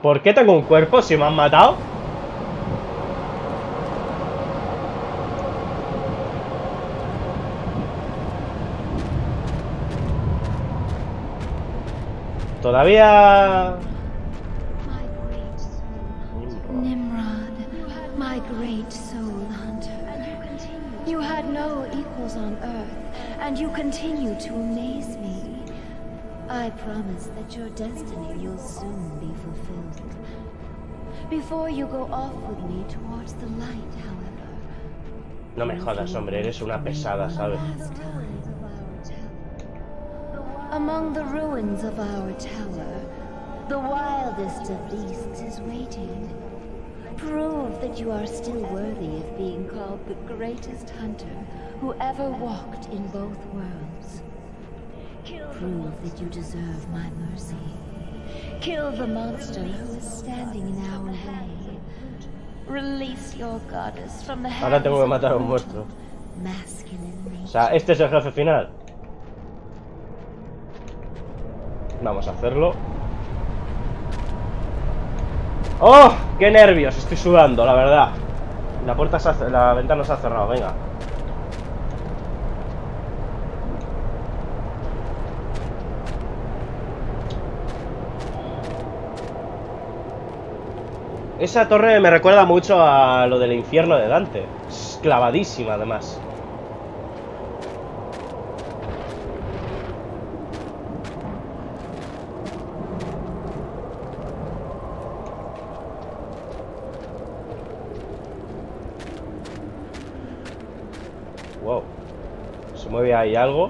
¿Por qué tengo un cuerpo si me han matado? Todavía... Nimrod, my great soul hunter. You had no equals on Earth, and you continue to amaze me. I promise that your destiny will soon be fulfilled. Before you go off with me towards the light, however. No me jodas, hombre, eres una pesada, ¿sabes? Among the ruins of our tower, the wildest of beasts is waiting. Prove that you are still worthy of being called the greatest hunter who ever walked in both worlds. Prove that you deserve my mercy. Kill the monster who is standing in our way. Release your goddess from the hands. Ahora tengo que matar a un monstruo. O sea, este es el jefe final. Vamos a hacerlo. ¡Oh! ¡Qué nervios! Estoy sudando, la verdad. La ventana se ha cerrado, venga. Esa torre me recuerda mucho a lo del infierno de Dante. Es clavadísima, además. Wow. Se mueve ahí algo.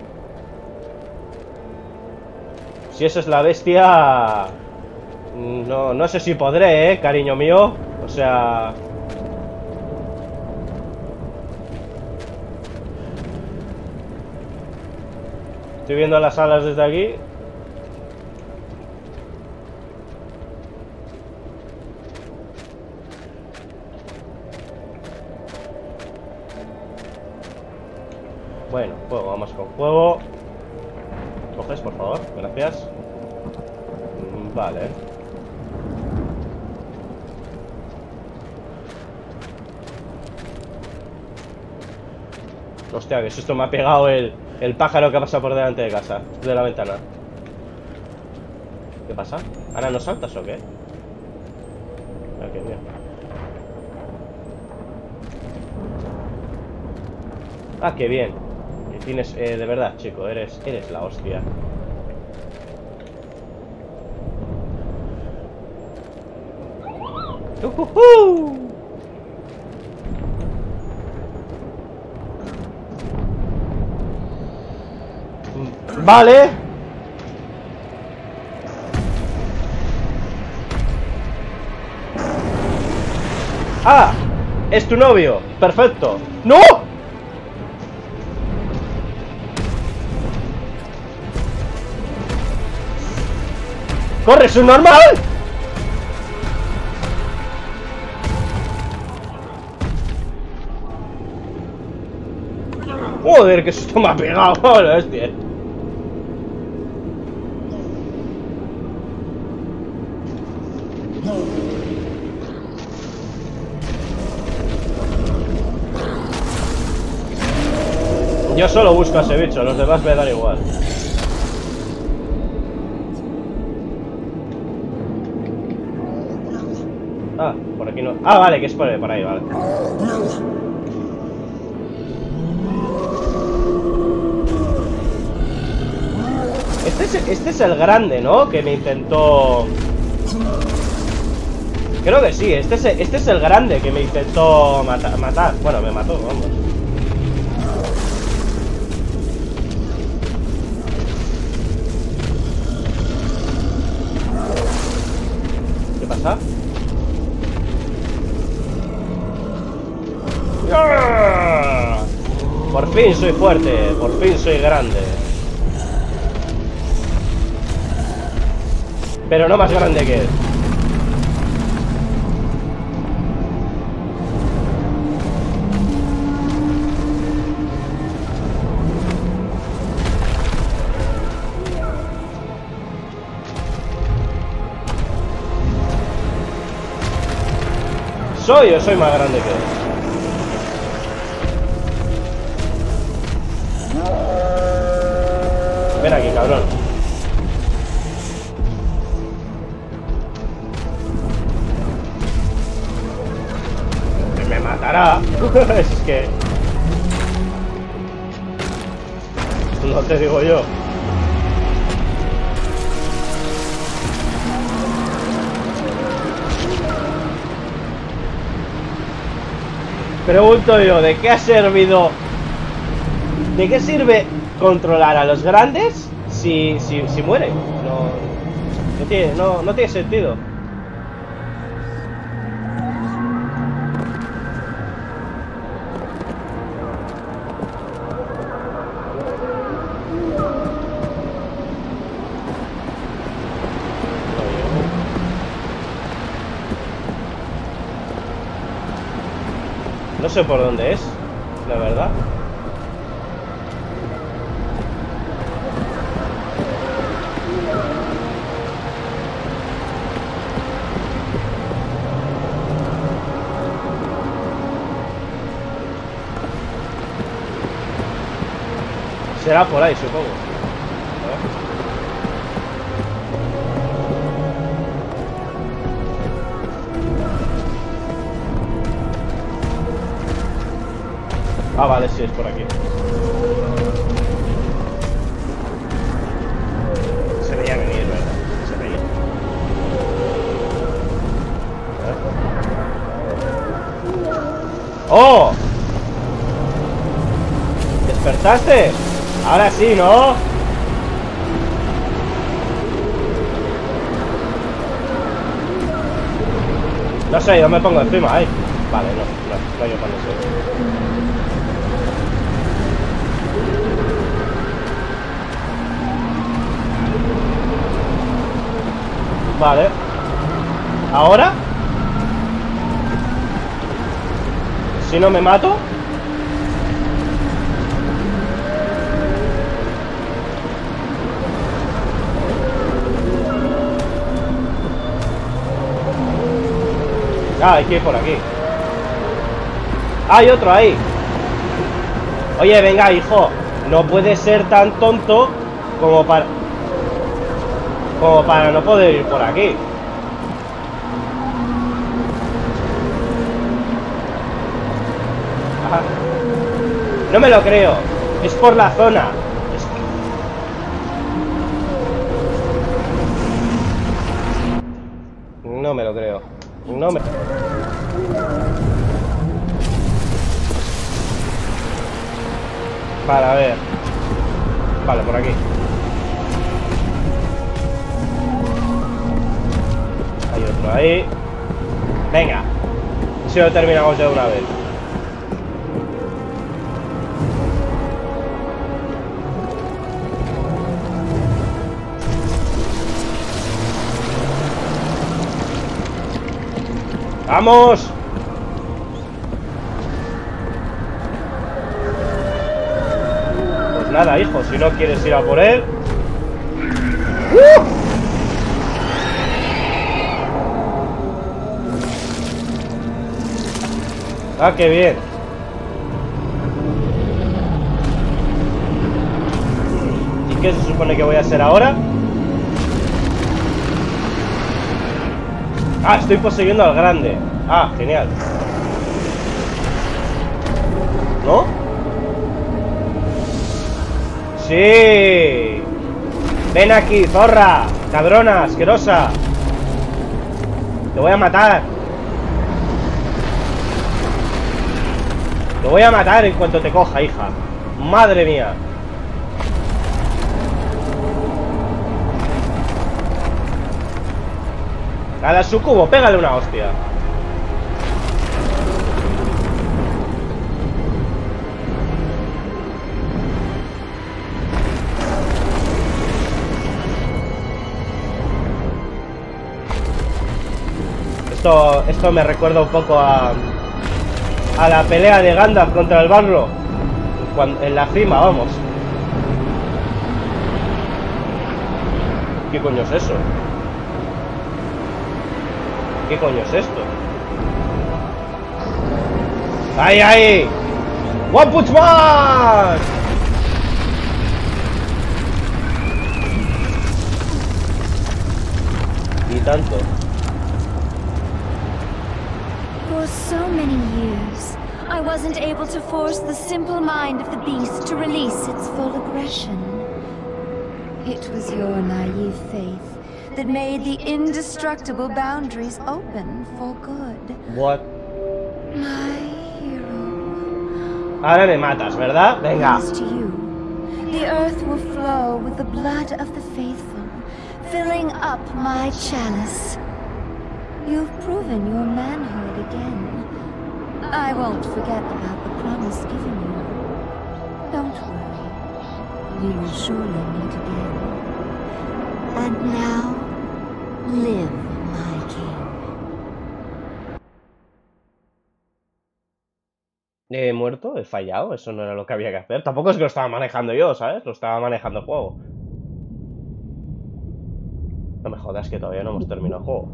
Si eso es la bestia... No sé si podré, cariño mío. O sea... Estoy viendo las alas desde aquí. Bueno, fuego, vamos con fuego. ¿Coges, por favor? Gracias. Vale. Hostia, que susto me ha pegado el pájaro que ha pasado por delante de casa, de la ventana. ¿Qué pasa? ¿Ahora no saltas o qué? Ah, qué bien. Ah, qué bien. Tienes, de verdad, chico, eres la hostia. Vale. Ah, es tu novio. Perfecto. ¡No! ¡Corre, es un normal! Joder, que susto me ha pegado. Hola, hostia. Yo solo busco a ese bicho, los demás me dan igual. Ah, por aquí no. Ah, vale, que es por ahí, vale. Este es el grande, ¿no? Que me intentó... Creo que sí, este es el grande que me intentó matar. Bueno, me mató, vamos. ¿Qué pasa? ¡Ah! Por fin soy fuerte, por fin soy grande. Pero no más grande que él. ¿Soy o soy más grande que él? Ven aquí, cabrón. Me matará. Es que... no te digo yo. Pregunto yo, ¿de qué ha servido? ¿De qué sirve controlar a los grandes si mueren? No tiene sentido. No sé por dónde es, la verdad. Será por ahí, supongo. Ah, vale, sí, es por aquí. Se veía venir, ¿verdad? Se veía. ¡Oh! ¿Despertaste? Ahora sí, ¿no? No sé, yo me pongo encima ahí. Vale, no yo cuando sé. Vale. ¿Ahora? Si no me mato. Ah, hay que ir por aquí. Hay otro ahí. Oye, venga, hijo. No puedes ser tan tonto como para no poder ir por aquí. Ajá. No me lo creo. Es por la zona. No me lo creo. No me... Para ver. Vale, por aquí. Hay otro ahí. Venga. Si lo terminamos de una vez. ¡Vamos! Pues nada, hijo, si no quieres ir a por él... ¡Ah, qué bien! ¿Y qué se supone que voy a hacer ahora? Ah, estoy poseyendo al grande. Ah, genial. ¿No? ¡Sí! ¡Ven aquí, zorra! ¡Cabrona, asquerosa! ¡Te voy a matar! ¡Te voy a matar en cuanto te coja, hija! ¡Madre mía! A la sucubo, pégale una hostia. Esto me recuerda un poco a la pelea de Gandalf contra el Balrog. En la cima, vamos. ¿Qué coño es eso? ¿Qué coño es esto? ¡Ahí, ahí! ¡One Punch Man! Y tanto. For so many years, I wasn't able to force the simple mind of the beast to release its full aggression. It was your naive faith that made the indestructible boundaries open for good. What? My hero. Ahora me matas, ¿verdad? Venga. Thanks to you, the earth will flow with the blood of the faithful, filling up my chalice. You've proven your manhood again. I won't forget about the promise given you. Don't worry. We will surely meet again. And now, live, my king. ¿He muerto? ¿He fallado? Eso no era lo que había que hacer. Tampoco es que lo estaba manejando yo, ¿sabes? Lo estaba manejando el juego. No me jodas que todavía no hemos terminado el juego.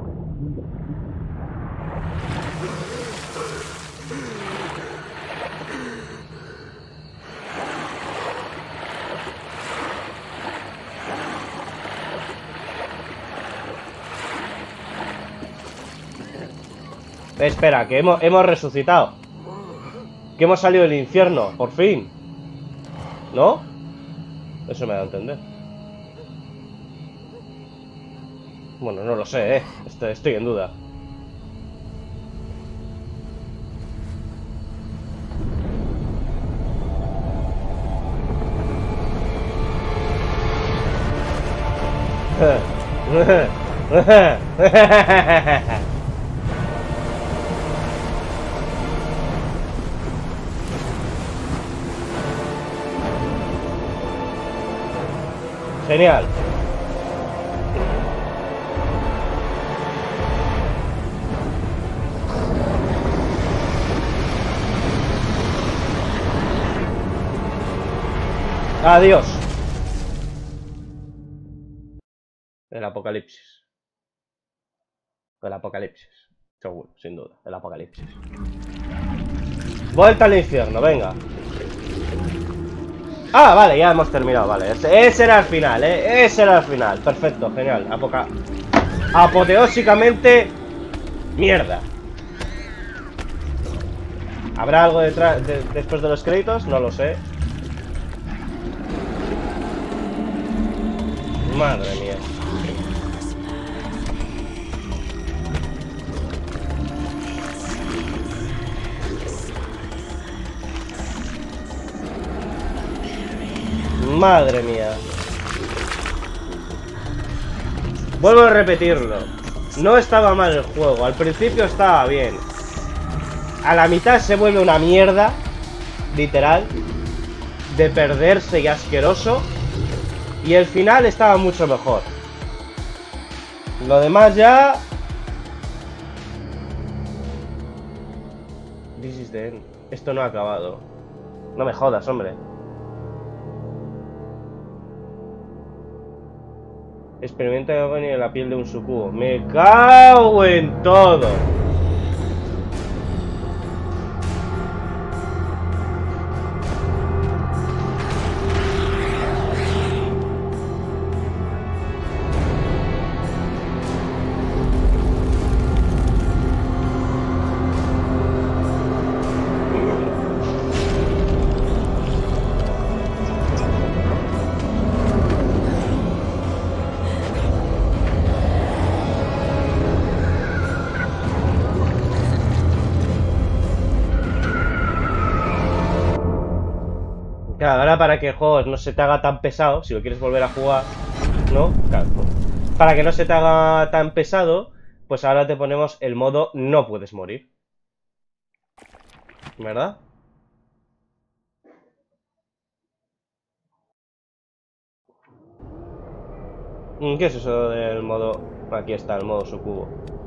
Espera, que hemos resucitado. Que hemos salido del infierno, por fin. ¿No? Eso me da a entender. Bueno, no lo sé, estoy en duda. Genial. Adiós. El apocalipsis. El apocalipsis. Seguro, sin duda. El apocalipsis. Vuelta al infierno, venga. Ah, vale, ya hemos terminado, vale. Ese era el final, ese era el final. Perfecto, genial. Apoteósicamente. Mierda. ¿Habrá algo detrás después de los créditos? No lo sé. Madre mía. Madre mía. Vuelvo a repetirlo. No estaba mal el juego. Al principio estaba bien. A la mitad se vuelve una mierda. Literal. De perderse y asqueroso. Y el final estaba mucho mejor. Lo demás ya... This is the end. Esto no ha acabado. No me jodas, hombre. Experimenta agonía en la piel de un sucubo. Me cago en todo. Claro, ahora para que el juego no se te haga tan pesado, si lo quieres volver a jugar, ¿no? Claro, para que no se te haga tan pesado, pues ahora te ponemos el modo no puedes morir. ¿Verdad? ¿Qué es eso del modo? Aquí está, el modo sucubo.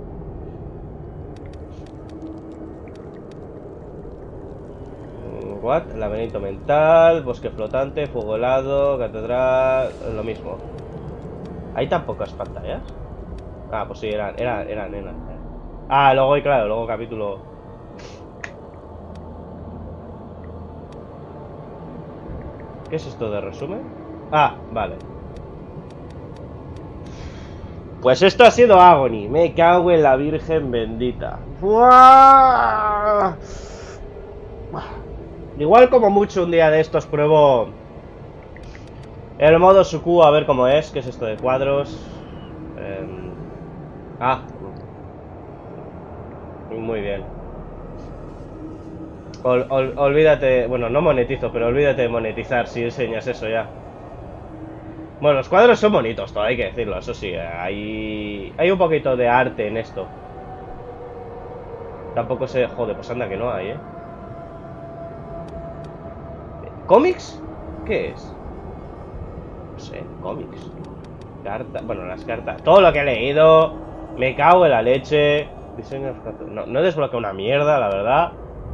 What? Laberinto mental, bosque flotante, fuego helado, catedral, lo mismo. ¿Hay tan pocas pantallas? Ah, pues sí, eran. Ah, luego, y claro, luego capítulo. ¿Qué es esto de resumen? Ah, vale. Pues esto ha sido Agony. Me cago en la Virgen bendita. ¡Buah! Igual como mucho un día de estos pruebo el modo Suku a ver cómo es. ¿Qué es esto de cuadros? Muy bien. Olvídate, bueno, no monetizo, pero olvídate de monetizar si enseñas eso ya. Bueno, los cuadros son bonitos, todo hay que decirlo, eso sí, hay un poquito de arte en esto. Tampoco se... Joder, pues anda que no hay, ¿Cómics? ¿Qué es? No sé, cómics. Cartas, bueno, las cartas. Todo lo que he leído, me cago en la leche. Diseños... No he desbloqueado una mierda, la verdad.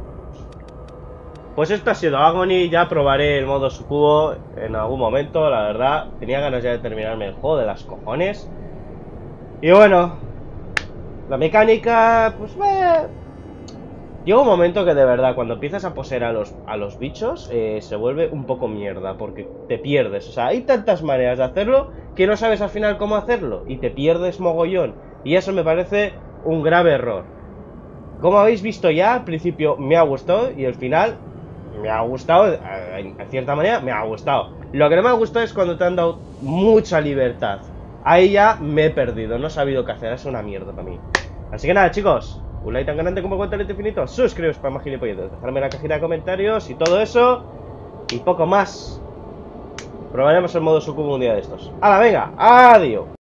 Pues esto ha sido Agony, ya probaré el modo Sukubo en algún momento, la verdad. Tenía ganas ya de terminarme el juego de las cojones. Y bueno, la mecánica, pues llega un momento que de verdad, cuando empiezas a poseer a los bichos, se vuelve un poco mierda, porque te pierdes. O sea, hay tantas maneras de hacerlo que no sabes al final cómo hacerlo, y te pierdes mogollón. Y eso me parece un grave error. Como habéis visto ya, al principio me ha gustado, y al final... me ha gustado, en cierta manera me ha gustado. Lo que no me ha gustado es cuando te han dado mucha libertad. Ahí ya me he perdido, no he sabido qué hacer, es una mierda para mí. Así que nada, chicos, un like tan grande como cuenta el infinito, suscribiros para más gilipolletes, dejadme en la cajita de comentarios y todo eso, y poco más. Probaremos el modo Sukubo un día de estos. ¡Hala, venga! ¡Adiós!